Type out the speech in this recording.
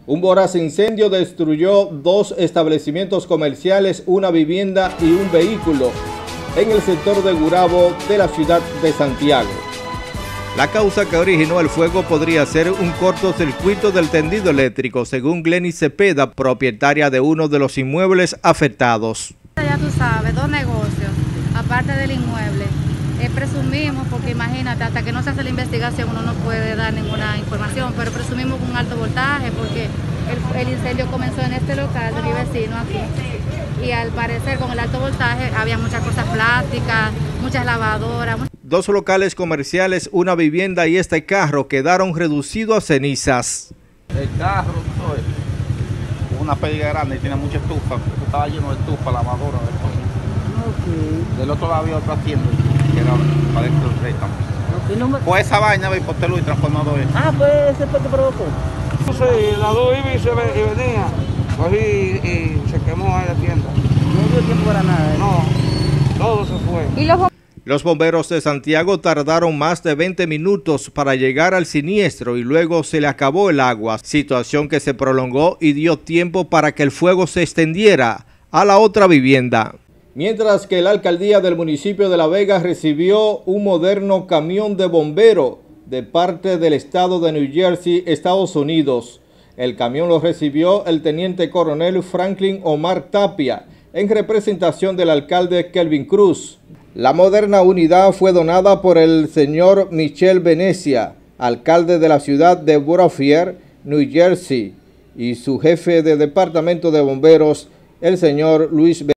Un voraz incendio destruyó 2 establecimientos comerciales, una vivienda y un vehículo en el sector de Gurabo de la ciudad de Santiago. La causa que originó el fuego podría ser un cortocircuito del tendido eléctrico, según Glenny Cepeda, propietaria de uno de los inmuebles afectados. Ya tú sabes, 2 negocios, aparte del inmueble. Presumimos, porque imagínate, hasta que no se hace la investigación uno no puede dar ninguna información, pero presumimos con un alto voltaje porque el incendio comenzó en este local de mi vecino aquí y al parecer con el alto voltaje había muchas cosas plásticas, muchas lavadoras. 2 locales comerciales, una vivienda y este carro quedaron reducidos a cenizas. El carro, una pérdida grande y tiene mucha estufa, estaba lleno de estufa, lavadora, de cosas. Okay. Del otro lado había otra tienda que era para dentro del préstamo. Okay, pues esa vaina por telo y transformador. Ah, pues ese fue que provocó. Sí, la luz iba y venía, cogí y se quemó ahí la tienda. No dio tiempo para nada. No, todo se fue. Los bomberos de Santiago tardaron más de 20 minutos para llegar al siniestro y luego se le acabó el agua, situación que se prolongó y dio tiempo para que el fuego se extendiera a la otra vivienda. Mientras que la alcaldía del municipio de La Vega recibió un moderno camión de bombero de parte del estado de New Jersey, Estados Unidos. El camión lo recibió el teniente coronel Franklin Omar Tapia en representación del alcalde Kelvin Cruz. La moderna unidad fue donada por el señor Michel Venecia, alcalde de la ciudad de Brookfield, New Jersey, y su jefe de departamento de bomberos, el señor Luis